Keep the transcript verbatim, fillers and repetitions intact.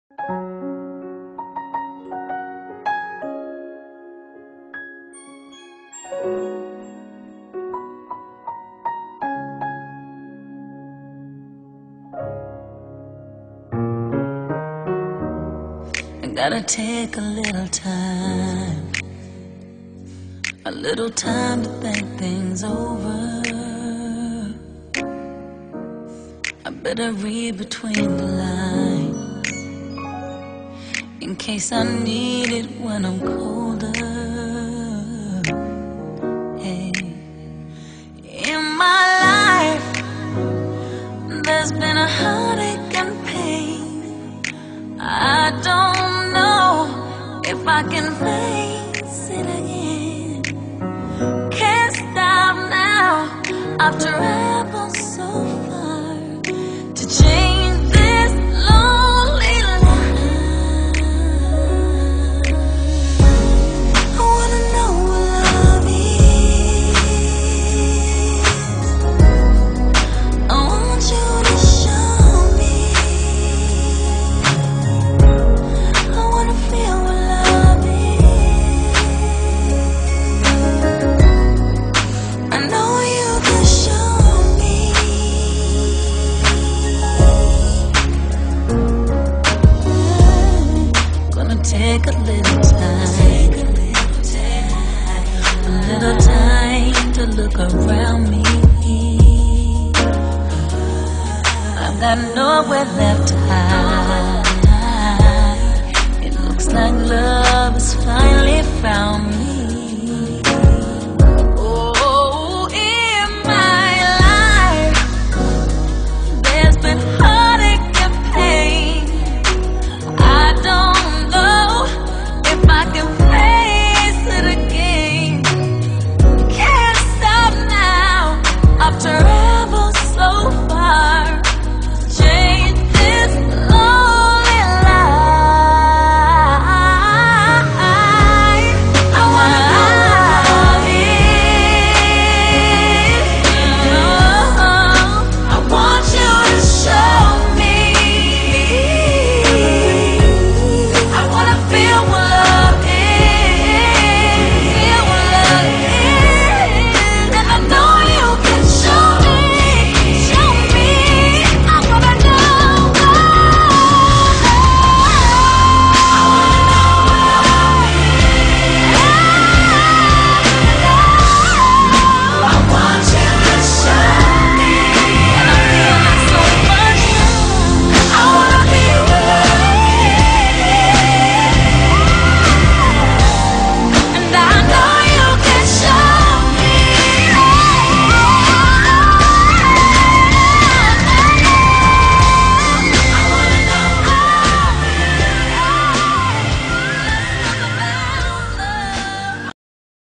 I gotta take a little time, a little time to think things over. I better read between the lines, in case I need it when I'm colder. Hey. In my life, there's been a heartache and pain. I don't know if I can face it again. Can't stop now, I've traveled so far to change this lonely life. I wanna know what love is. I want you to show me. I wanna feel what love is. I know you can show me. Gonna take a little time, a little time to look around me. I've got nowhere left to hide.